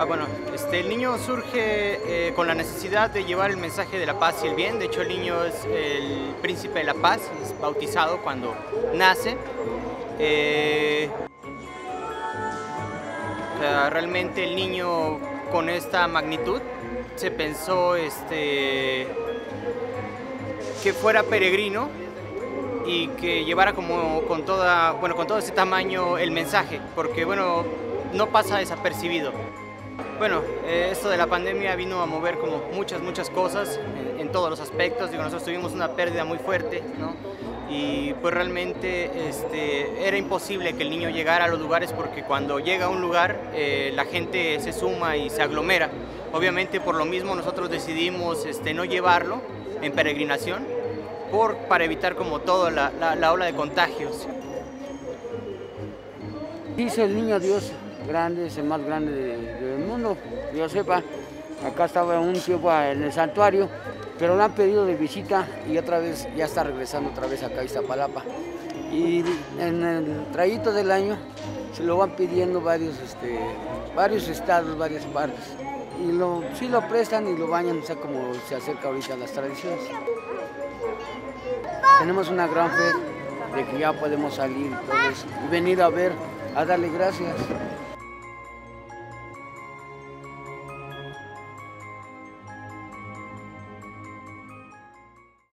Bueno, el niño surge con la necesidad de llevar el mensaje de la paz y el bien. De hecho, el niño es el príncipe de la paz, es bautizado cuando nace. Realmente el niño con esta magnitud se pensó que fuera peregrino y que llevara como con todo ese tamaño el mensaje, porque bueno, no pasa desapercibido. Bueno, esto de la pandemia vino a mover como muchas cosas en todos los aspectos. Digo, nosotros tuvimos una pérdida muy fuerte, ¿no? Y pues realmente era imposible que el niño llegara a los lugares, porque cuando llega a un lugar la gente se suma y se aglomera. Obviamente por lo mismo nosotros decidimos no llevarlo en peregrinación para evitar como toda la ola de contagios. Dice el niño Dios grande, es el más grande del mundo, que yo sepa. Acá estaba un tiempo en el santuario, pero lo han pedido de visita y otra vez ya está regresando otra vez acá a Iztapalapa. Y en el trayecto del año se lo van pidiendo varios estados, varias partes. Y sí lo prestan y lo bañan, o sea, como se acerca ahorita a las tradiciones. Tenemos una gran fe de que ya podemos salir todos y venir a ver, a darle gracias.